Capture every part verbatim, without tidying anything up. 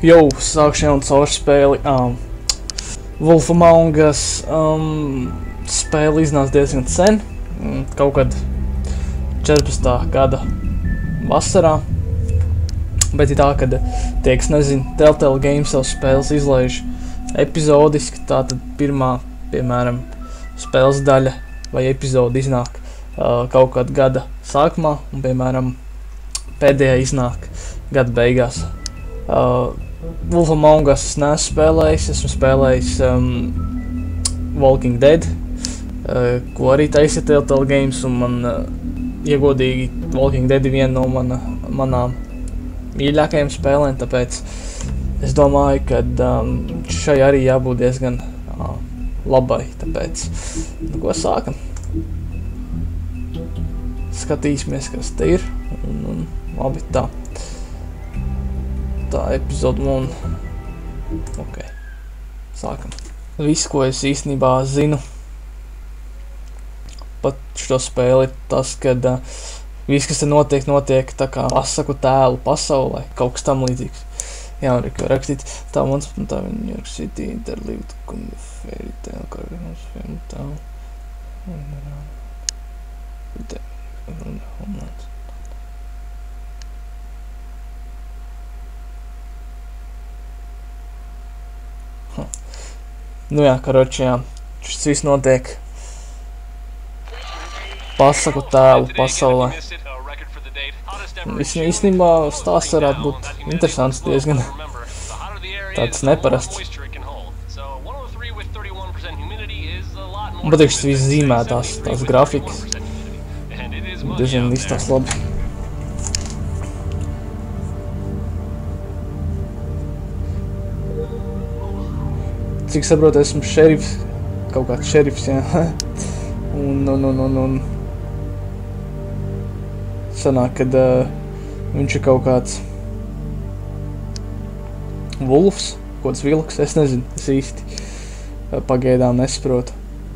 Jau sākšu jaunu caurspēli. Um, Wolf Among Us um, spēle iznāca diezgan sen, kaut kad četrpadsmitā gada vasarā. Bet ir tā, kad tie, kas nezina, Telltale Games savas spēles izlaiž epizodiski, tātad pirmā, piemēram, spēles daļa vai epizode iznāk uh, kaut kādā gada sākumā, un, piemēram, pēdējā iznāk gada beigās. Uh, Wolf Among Us es neesmu spēlējis, esmu spēlējis um, Walking Dead, uh, ko arī taisa Telltale Games, un man, uh, iegodīgi, Walking Dead ir viena no mana, manām mīļākajām spēlēm, tāpēc es domāju, ka um, šai arī jābūt diezgan uh, labai, tāpēc, nu ko sākam. Skatīsimies, kas te ir, un, un labi tā. Tā epizode un... Ok, sākam. Viss, ko es īstenībā zinu pat šo spēli, ir tas, kad uh, viss, kas te notiek, notiek tā kā pasaku tēlu pasaulē, kaut kas tam līdzīgs. Jā, un ir rakstīt, tā mans, tā New York City, interlīved, kun fairy tale, kā ir mums fairy tale. Huh. Nu jā, karoči, jā, šis viss notiek pasaku tēlu pasaulē. Vis, īstenībā stāsts varētu būt interesants diezgan tāds neparasts. Man patīk šis viss zīmētās, tās grafikas. Diezgan izstās labi. Cik saprotu, esmu šerifs, kaut kāds šerifs, jā. Un, un, un, un, un. Sanāk, kad uh, viņš ir kaut kāds Wolfs, kaut kāds vilks, es nezinu, es īsti uh, pagaidām nesaprotu.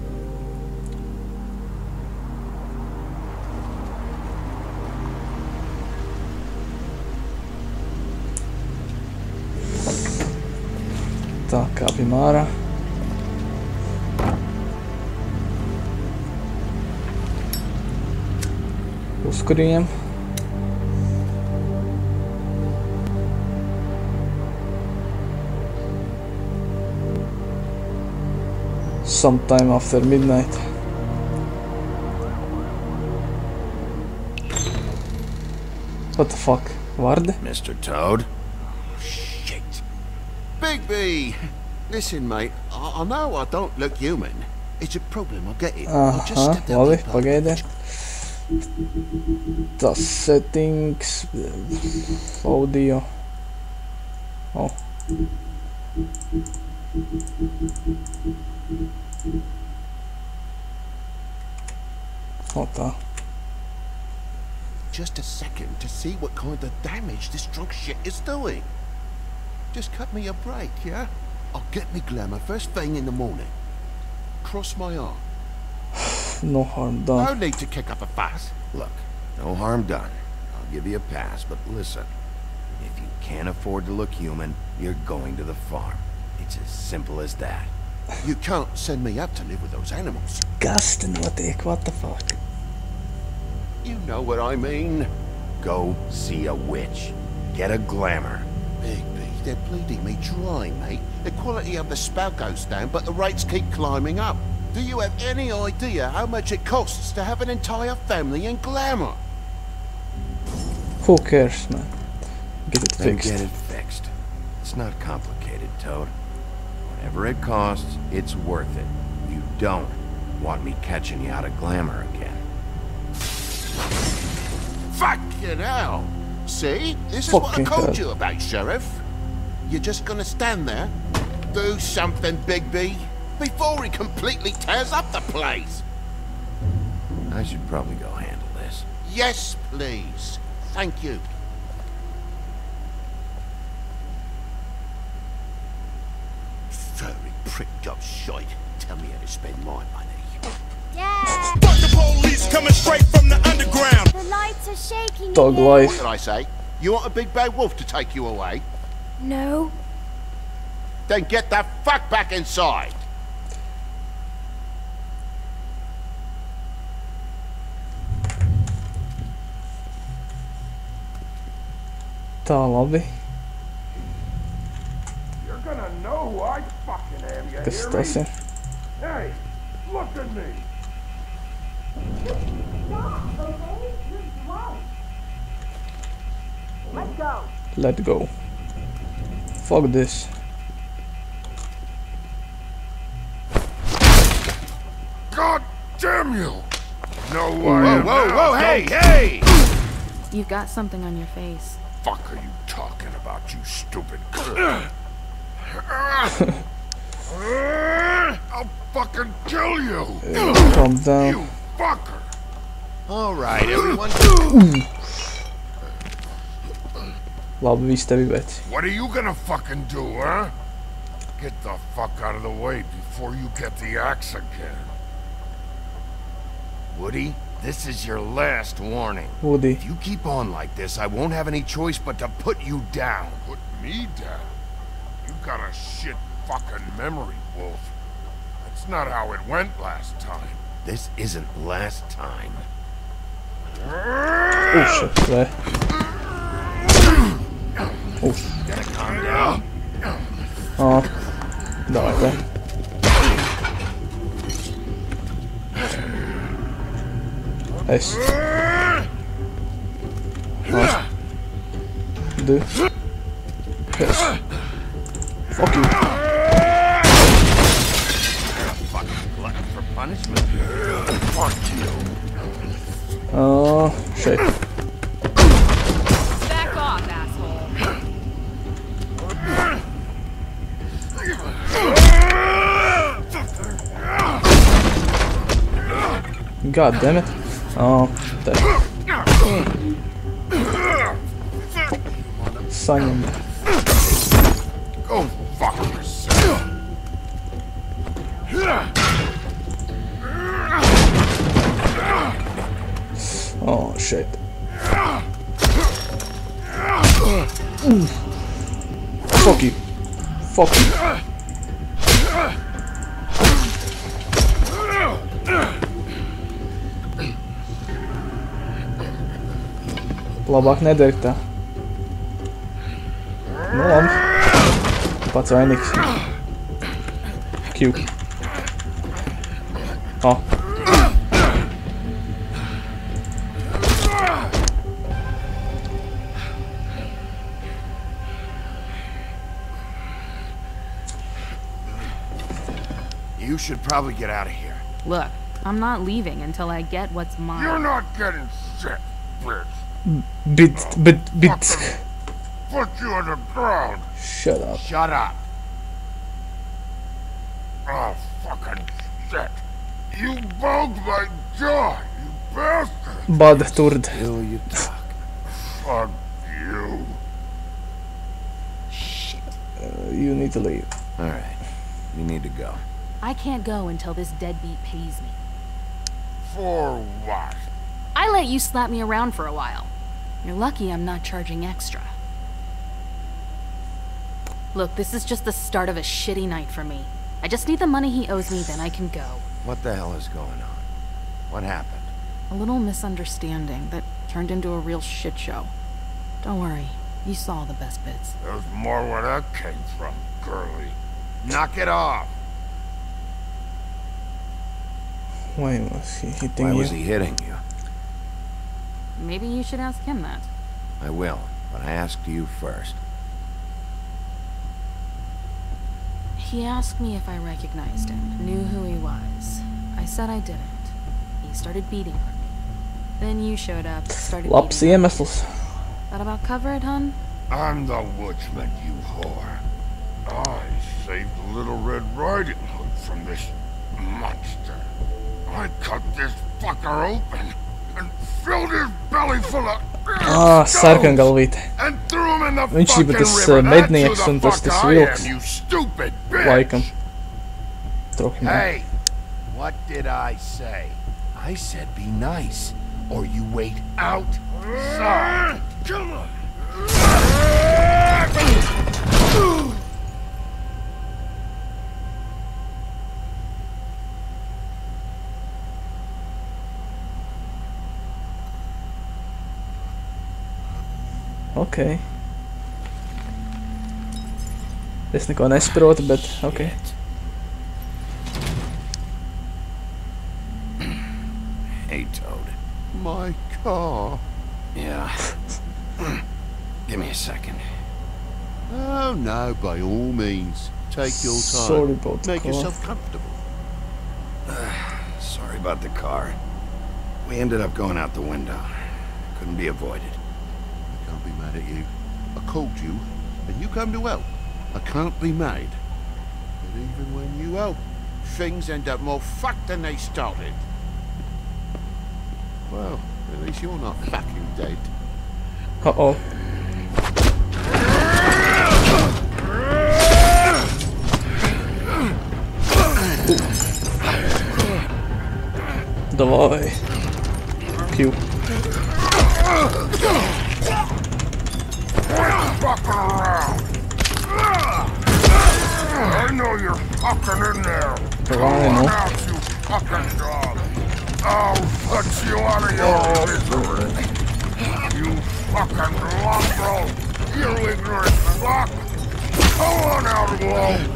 Tā, kāpjam ārā. Uzkurījam. Sometime after midnight. What the fuck? Varde? Mister Toad? Shit. Bigby! Listen, mate, I, I know I don't look human. It's a problem, I get it. Aha, I just stepped out labi, the pub. pagaidi. Tas settings, audio. Oh. Oh, tā. Just a second to see what kind of damage this drug shit is doing. Just cut me a break, yeah? I'll get me glamour first thing in the morning. Cross my arm. No harm done. No need to kick up a fuss. Look, no harm done. I'll give you a pass, but listen. If you can't afford to look human, you're going to the farm. It's as simple as that. You can't send me up to live with those animals. Kas te notiek? What the fuck? You know what I mean. Go see a witch. Get a glamour. Bigby, they're bleeding me dry, mate. The quality of the spell goes down, but the rates keep climbing up. Do you have any idea how much it costs to have an entire family in glamour? Who cares, man? Get it Then fixed. get it fixed. It's not complicated, Toad. Whatever it costs, it's worth it. You don't want me catching you out of glamour again. Fucking hell! See? This is what I Fucking told hell. you about, Sheriff. You're just gonna stand there, do something, Bigby, before he completely tears up the place. I should probably go handle this. Yes, please. Thank you. Furry prick job shite. Tell me how to spend my money. Yeah! Fuck the police coming straight from the underground. The lights are shaking Dog again. life. What did I say? You want a big bad wolf to take you away? No. Then get the fuck back inside. Tā, labi. You're gonna know who I fucking am, you Kas hear tas me? ir? Hey, look at me. Stop, okay? You're drunk. Let's go. Let go. Fuck this. God damn you! No Whoa, way. whoa, whoa, hey, hey! You've got something on your face. Fuck are you talking about, you stupid? I'll fucking kill you! Calm down. You fucker! All right, everyone. Labi, viss tevi veci. What are you gonna fucking do, huh? Get the fuck out of the way before you get the axe again. Woody, this is your last warning. Woody. If you keep on like this, I won't have any choice but to put you down. Put me down? You got a shit fucking memory, Wolf. That's not how it went last time. This isn't last time. Oh shit, there. Oh shit. Gotta calm down. Aa. Давай, да. Es. Aa. Du. Es. Fuck you. Fucking glutton for punishment. Fuck you. Aa, šeit. Back off, asshole. God damn it. Oh, there. Saņem. Go fuck yourself. Oh, shit. Fuck you. Fuck you. Labāk nedara tā. Nu labi. Pats vainīgs. Q. Oh. You should probably get out of here. Look, I'm not leaving until I get what's mine. You're not getting shit, bitch. Bit, bit, bit. Put you on the ground. Shut up. Shut up. Oh, fucking shit. You bugged my jaw, you bastard. Bad turd. Will you talk? Fuck you. Shit. Uh, you need to leave. All right. You need to go. I can't go until this deadbeat pays me. For what? I let you slap me around for a while. You're lucky I'm not charging extra. Look, this is just the start of a shitty night for me. I just need the money he owes me, then I can go. What the hell is going on? What happened? A little misunderstanding that turned into a real shit show. Don't worry, you saw the best bits. There's more where that came from, girlie. Knock it off. Why was he hitting Why you? was he hitting you? Maybe you should ask him that. I will, but I asked you first. He asked me if I recognized him, knew who he was. I said I didn't. He started beating on me. Then you showed up, started Labs beating on me. iemesls. That about cover it, hun? I'm the woodsman, you whore. I saved Little Red Riding Hood from this monster. I cut this fucker open and filled his belly full of Ah, sarkangalvīte. and threw him in the Viņš fucking ir tas river. uh, That's who mednieks the un tas fuck tas I vilks. am, you stupid bitch. Laikam. Trochim. Hey, what did I say? I said be nice, or you wait outside. Come on. Ok. Es neko nesaprotu, bet ok. Hey, Toad. My car. Yeah. Give me a second. Oh, no, by all means. Take your time. Sorry about the Make car. yourself comfortable. Sorry about the car. We ended up going out the window. Couldn't be avoided. I can't be mad at you. I called you, and you come to help. I can't be mad. But even when you help, things end up more fucked than they started. Well, at least you're not fucking dead. Uh-oh. Давай. Q. Fuck around. I know you're fucking in there. Давай, Come ну. on out, you fucking dog. I'll put you out of your misery. You fucking lump You ignorant fuck. Come on out, alone.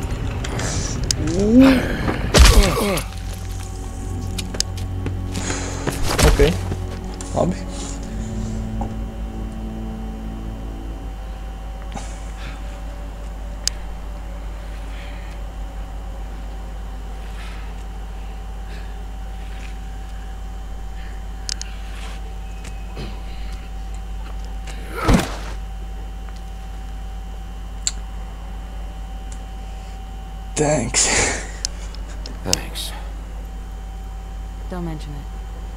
Ok. Labi. Thanks. Thanks. Don't mention it.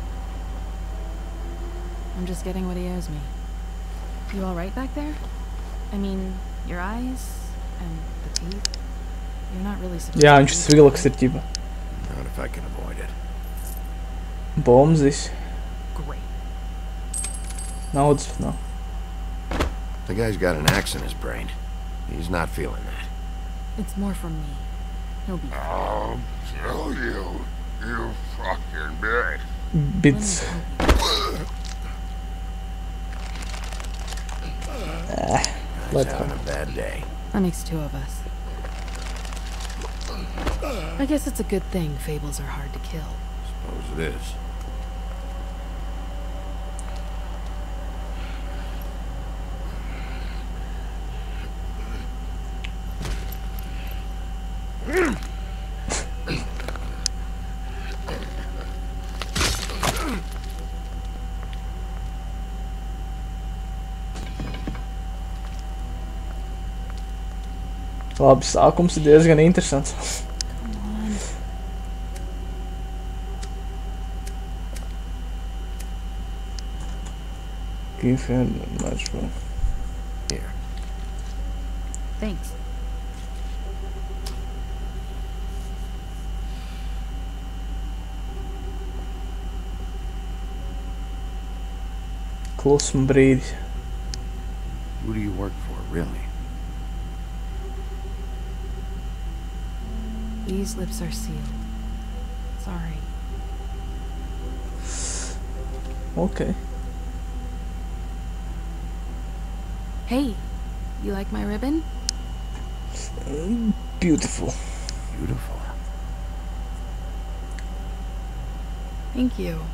I'm just getting what he owes me. You alright back there? I mean, your eyes and the teeth. You're not really supposed Jā, to viņš be- tas vilks ir ķipa. Not if I can avoid it. Bombzis. Great. Naudas nav. The guy's got an axe in his brain. He's not feeling that. It's more from me. He'll be fine. I'll kill you, you fucking bitch. Bits. Ah, He's let having go. a bad day. That makes two of us. I guess it's a good thing fables are hard to kill. Suppose it is. Labi, sākums ir diezgan interesants. Give him much room. Here. Thanks. Klusuma brīdis. Who do you work for, really? These lips are sealed. Sorry. Ok. Hey, you like my ribbon? Beautiful. Beautiful. Thank you.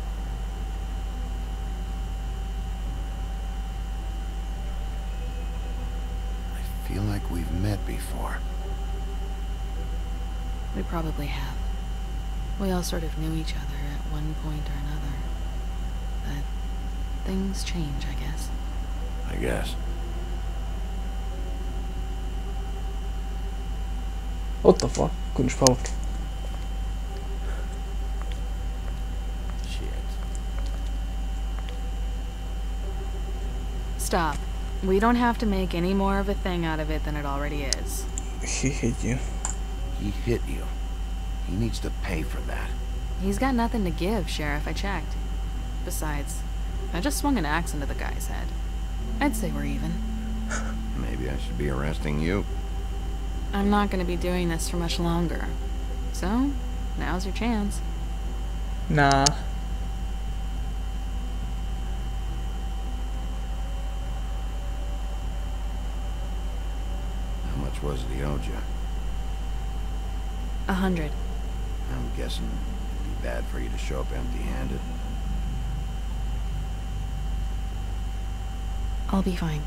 I feel like we've met before. We probably have. We all sort of knew each other at one point or another. But things change, I guess. I guess. What the fuck? Kur viņš palika? Shit. Stop. We don't have to make any more of a thing out of it than it already is. He hit you. He hit you. He needs to pay for that. He's got nothing to give, Sheriff, I checked. Besides, I just swung an axe into the guy's head. I'd say we're even. Maybe I should be arresting you. I'm not gonna be doing this for much longer. So, now's your chance. Nah. much was it he owed you? A hundred. I'm guessing it'd be bad for you to show up empty-handed. I'll be fine.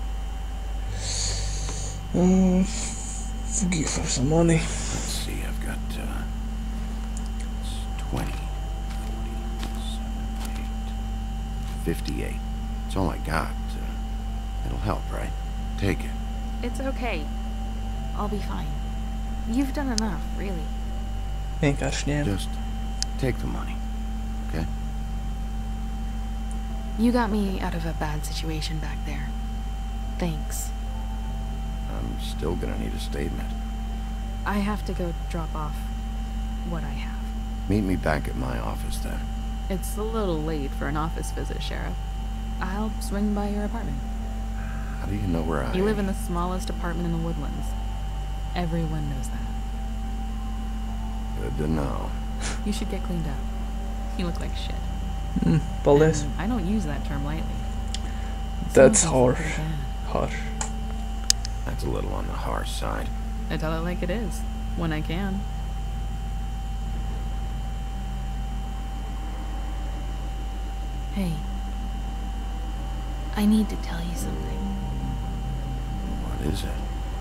Um, forgive for some money. Let's see, I've got, uh... it's twenty, forty, seventy-eight, fifty-eight. It's all I got. Uh, it'll help, right? Take it. It's okay. I'll be fine. You've done enough, really. Vienkārši ņem. Just take the money, okay? You got me out of a bad situation back there. Thanks. I'm still gonna need a statement. I have to go drop off what I have. Meet me back at my office then. It's a little late for an office visit, Sheriff. I'll swing by your apartment. How do you know where I... You live in the smallest apartment in the Woodlands. Everyone knows that. Good to know. You should get cleaned up. You look like shit. Mm, paldies. And I don't use that term lightly. That's Some harsh. things are bad. Harsh. That's a little on the harsh side. I tell it like it is, when I can. Hey. I need to tell you something. What is it?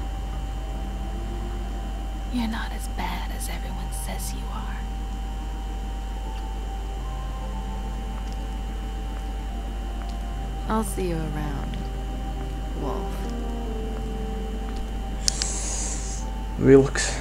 You're not as bad as everyone says you are. I'll see you around, Wolf. Vilks.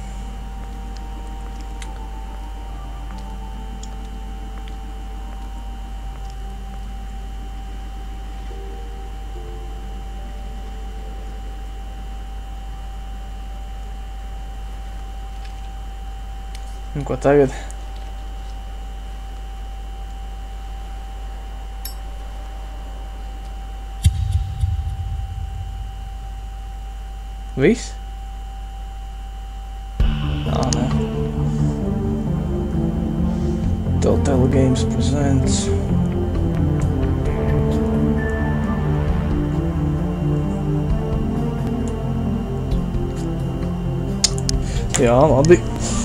Un ko tagad? Viss? Ā, nē. Telltale Games presents. Jā, labi.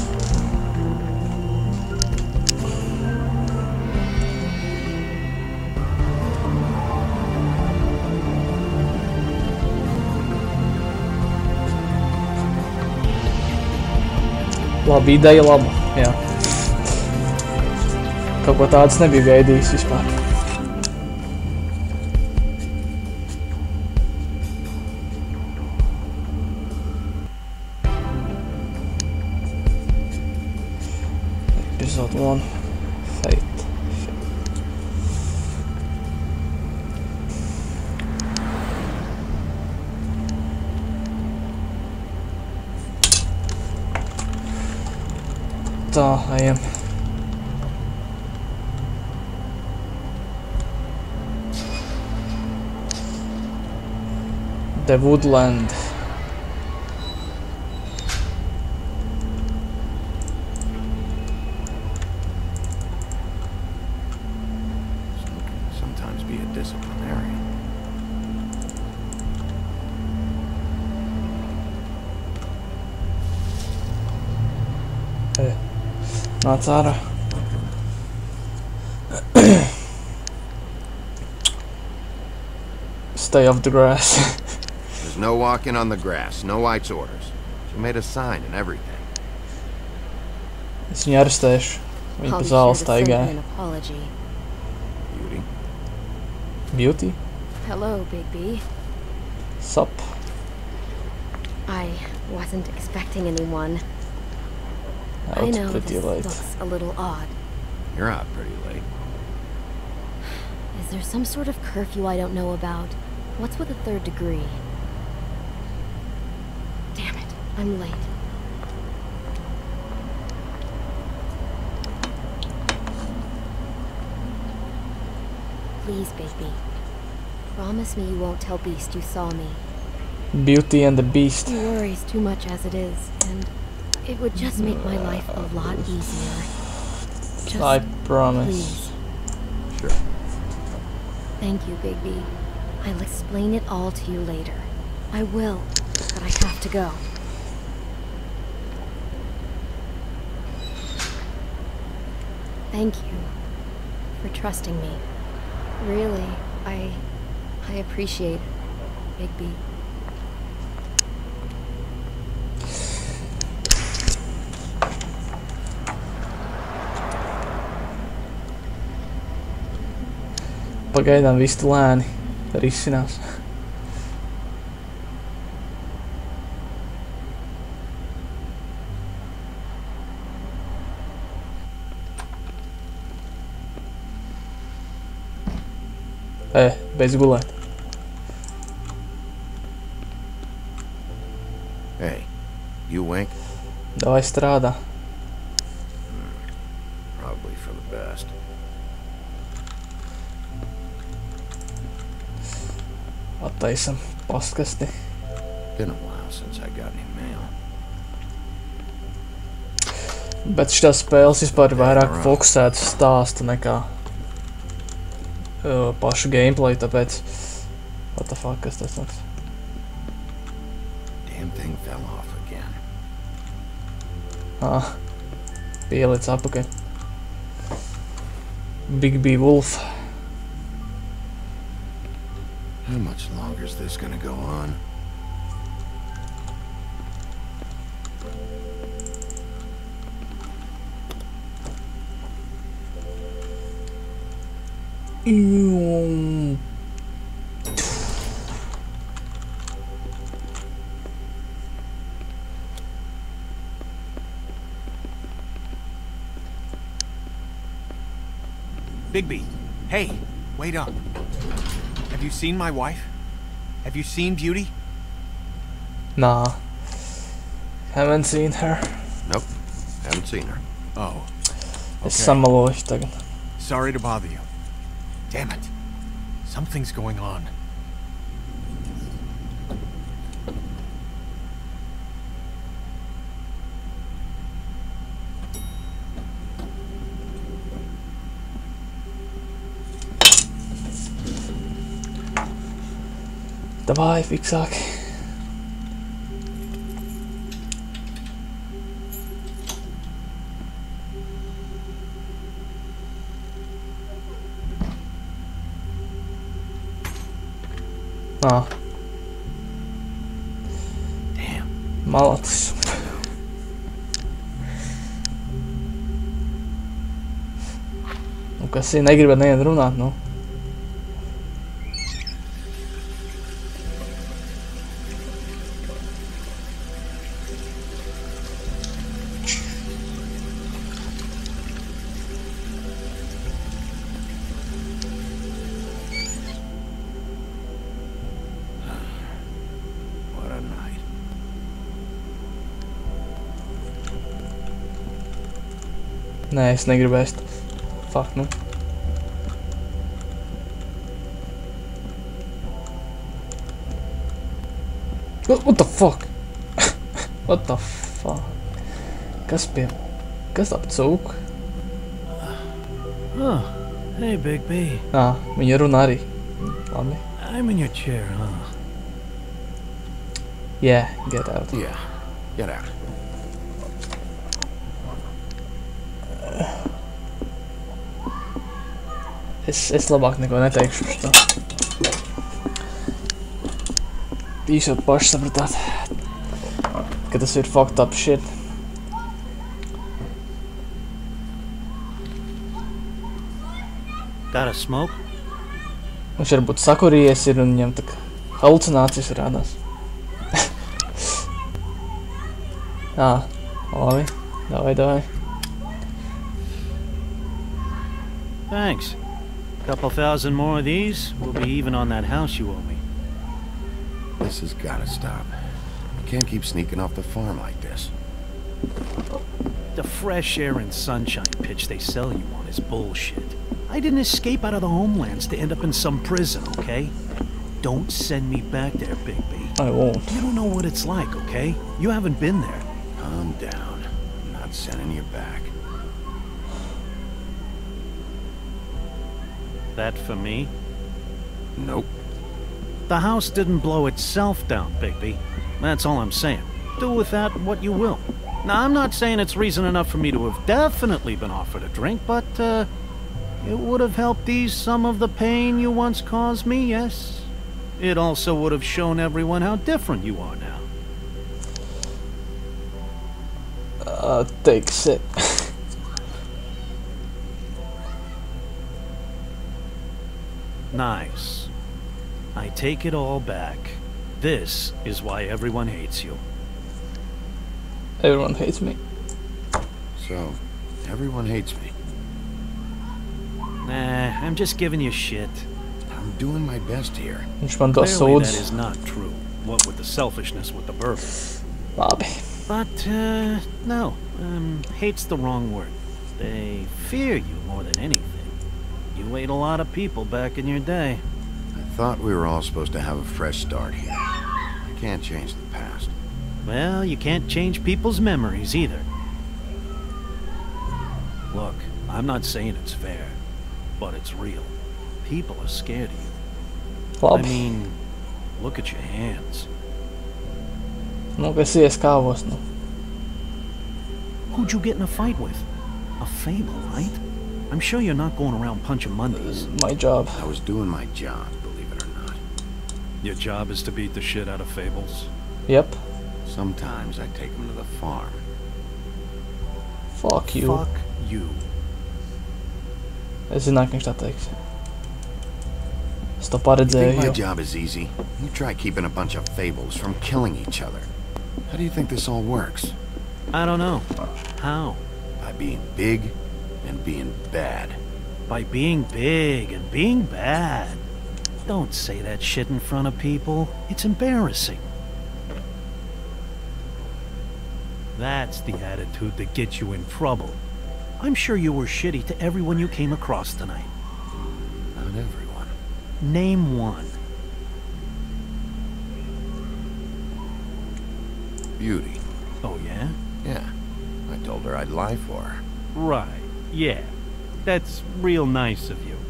Labi, ideja laba, jā. Kaut ko tādas nebija gaidījis vispār. Episode one. Fate. Tā, ejam. The Woodland. Some can sometimes be a disciplinarian. Hey. Nāc ārā. Stay off the grass. There's no walking on the grass, no White's orders. She made a sign and everything. Es viņu arestēšu. Viņa pa I'll be zāli sure to send her staigāja. an apology. Beauty. Beauty? Hello, Bigby. Sup? I wasn't expecting anyone. I Out know pretty this late. looks a little odd. You're out pretty late. Is there some sort of curfew I don't know about? What's with a third degree? Damn it, I'm late. Please, Bigby. Promise me you won't tell Beast you saw me. Beauty and the Beast. He worries too much as it is, and it would just make my life a lot easier. Just I promise. please. Sure. Thank you, Bigby. I'll explain it all to you later. I will. but I have to go. Thank you for trusting me. Really, I I appreciate it, Bigby. Pagaidām viss lēni risinās. E, beidz gulēt. Hey, you wink? Davai strādā. Probably for the best. Attaisam pastkasti. Been a while since I got any mail. Bet šitās spēles vispār ir vairāk fokusētas stāstu nekā uh, pašu gameplay, tāpēc... What the fuck, kas tas nāks? Damn thing fell off again. Ah, pieliec apakaļ. Bigby Wolf. How much longer is this gonna go on? Mm. Bigby, hey, wait up. Have you seen my wife? Have you seen Beauty? Nah. Haven't seen her. Nope, haven't seen her. Oh. Es Okay. samaloju tagad. Sorry to bother you. Damn it. Something's going on. Davai, fiksāk. Ah. Damn. Malacis. Nu, kas ir, negribat nevienu runāt, nu. What a night. Nē, es negribu ēst. Fuck, nu. What, what the fuck? What the fuck? Kas pie... Kas ap cūku? Oh, hey, Bigby. Ā, viņa runā arī. Labi. I'm in your chair, huh? Yeah, get out. Yeah, get out. Es, es labāk neko neteikšu par to. Jūs jau paši sapratāt, ka tas ir fucked up shit. Got a smoke? Viņš varbūt sakurījies ir un viņam tā kā halucinācijas rādās. Ā, labi. Davai, davai. Thanks. Couple thousand more of these, we'll be even on that house you owe me. This has gotta stop. You can't keep sneaking off the farm like this. The fresh air and sunshine pitch they sell you on is bullshit. I didn't escape out of the homelands to end up in some prison, okay? Don't send me back there, Bigby. I won't. You don't know what it's like, okay? You haven't been there. Calm down. I'm not sending you back. That for me? Nope. The house didn't blow itself down, Bigby. That's all I'm saying. Do with that what you will. Now, I'm not saying it's reason enough for me to have definitely been offered a drink, but, uh, it would have helped ease some of the pain you once caused me, yes? It also would have shown everyone how different you are now. Uh, take sip. Nice. I take it all back. This is why everyone hates you. Everyone hates me. So, everyone hates me. Nah, I'm just giving you shit. I'm doing my best here. Viņš man dos Clearly that sūdz. is not true. What with the selfishness with the bourbon. Labi. But, uh, no. Um, hate's the wrong word. They fear you more than anything. You ate a lot of people back in your day. I thought we were all supposed to have a fresh start here. I can't change the past. Well, you can't change people's memories either. Look, I'm not saying it's fair, but it's real. People are scared of you. I Labi. mean, look at your hands. Nu, kas ies kāvos, nu. Who'd you get in a fight with? A Fable, right? I'm sure you're not going around punching Mondays. My job. I was doing my job, believe it or not. Your job is to beat the shit out of Fables? Yep. Sometimes I take them to the farm. Fuck you. Fuck you. Es zināju, ka viņš tā teiks. Es to You think paredzēju my jau. job is easy? You try keeping a bunch of fables from killing each other. How do you think this all works? I don't know. How? By being big and being bad. By being big and being bad. Don't say that shit in front of people. It's embarrassing. That's the attitude that gets you in trouble. I'm sure you were shitty to everyone you came across tonight. Not everyone. Name one. Beauty. Oh, yeah? Yeah. I told her I'd lie for her. Right. Yeah. That's real nice of you.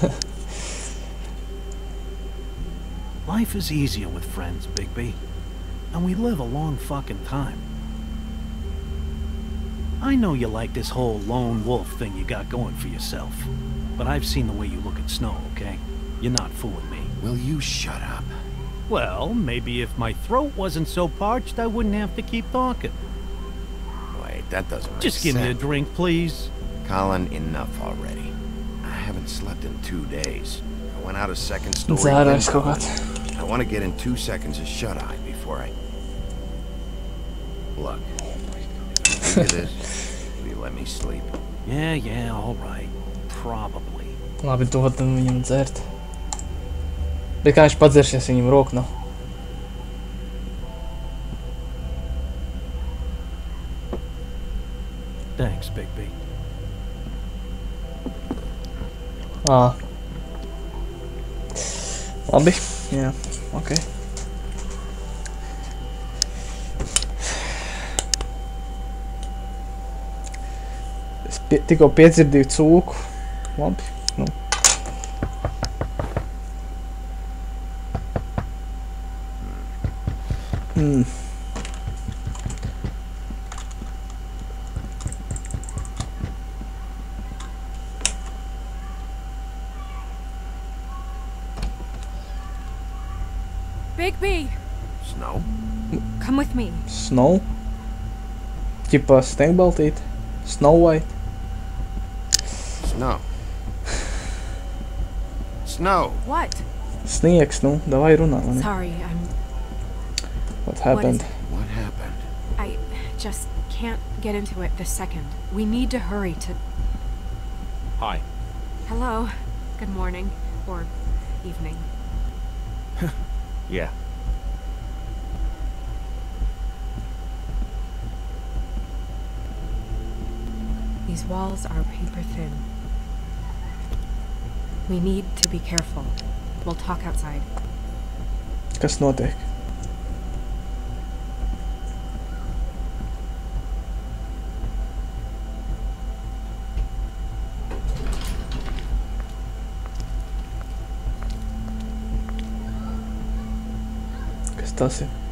Life is easier with friends, Bigby. And we live a long fucking time. I know you like this whole lone wolf thing you got going for yourself. But I've seen the way you look at Snow, okay? You're not fooling me. Will you shut up? Well, maybe if my throat wasn't so parched, I wouldn't have to keep talking. Wait, that doesn't make Just give sense. me a drink, please. Colin, enough already. I haven't slept in two days. I went out a second story. Dzērājis kaut window. kāds. I want to get in two seconds of shut-eye before I... Look. If I do this, will you let me sleep? Yeah, yeah, all right. Probably. Labi, dod viņam dzert. Bet kā viņš padzeršies viņam roku nav? Thanks, Bigby. Ā. Labi, jā, ok. Es pie, tikko piedzirdīju cūku. Labi, nu. Mm. Bigby, Snow? come with me. Snow? Ķipā sniegbaltīte? Snow White? Snow. Snow! What? Sniegs, nu, davai runā, vai ne? Sorry, I'm... What happened? What happened? I just can't get into it this second. We need to hurry to... Hi. Hello. Good morning. Or evening. Yeah. These walls are paper thin. We need to be careful. We'll talk outside. Kas notiek? Kas tas ir?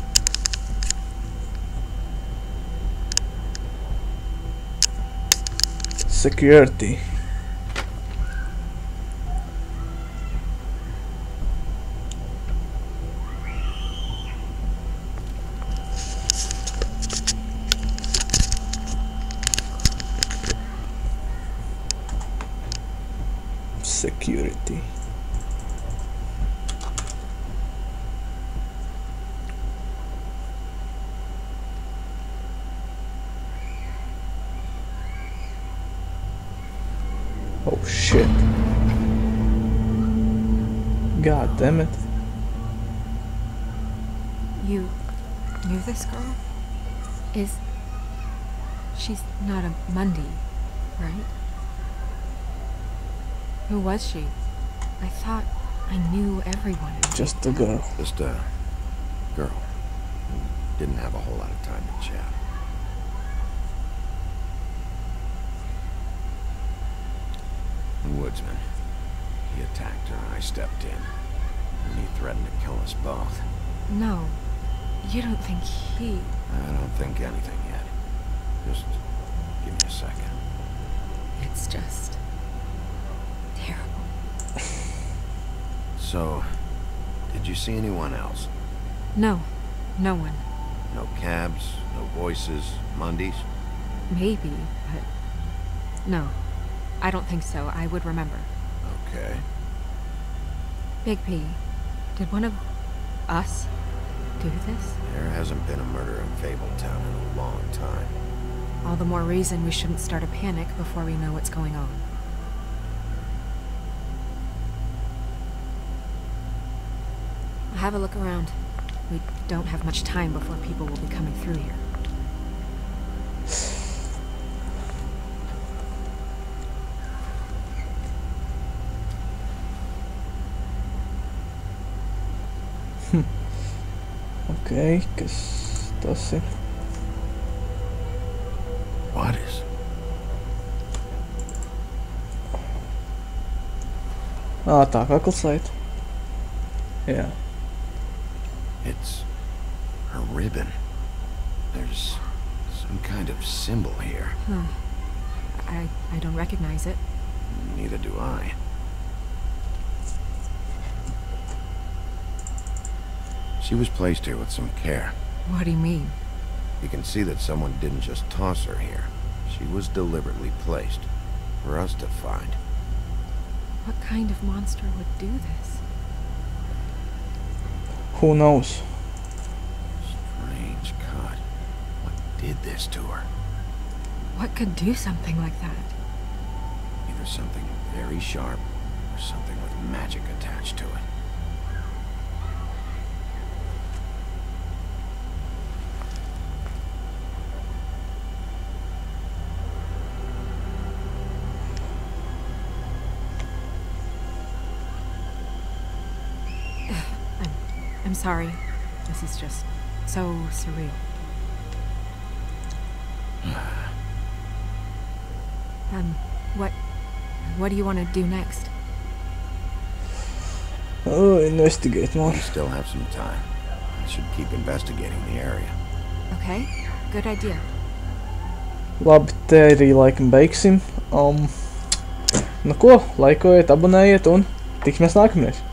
Security. Security. Oh shit. God damn it. You knew this girl? Is... She's not a Mundy, right? Who was she? I thought I knew everyone. Just a girl. Just a girl. Didn't have a whole lot of time to chat. The woodsman. He attacked her and I stepped in. And he threatened to kill us both. No. You don't think he... I don't think anything yet. Just give me a second. It's just... terrible. So, did you see anyone else? No. No one. No cabs, no voices, Mundies? Maybe, but... No. I don't think so. I would remember. Okay. Big P, did one of us do this? There hasn't been a murder in Fabletown in a long time. All the more reason we shouldn't start a panic before we know what's going on. Have a look around. We don't have much time before people will be coming through here. Ok, kas tas ir? What is? Ā, tā kaklaslieta. Yeah. It's a ribbon. There's some kind of symbol here. Huh. I, I don't recognize it. Neither do I. She was placed here with some care. What do you mean? You can see that someone didn't just toss her here. She was deliberately placed for us to find. What kind of monster would do this? Who knows? Strange cut. What did this to her? What could do something like that? Either something very sharp or something with magic attached to it. I'm sorry. This is just so surreal. um, what... what do you want to do next? Oh, investigate more. We still have some time. I should keep investigating the area. Okay, good idea. Labi, te arī laikam beigsim. Um, nu ko, laikojiet, abonējiet un tiksimies nākamreiz.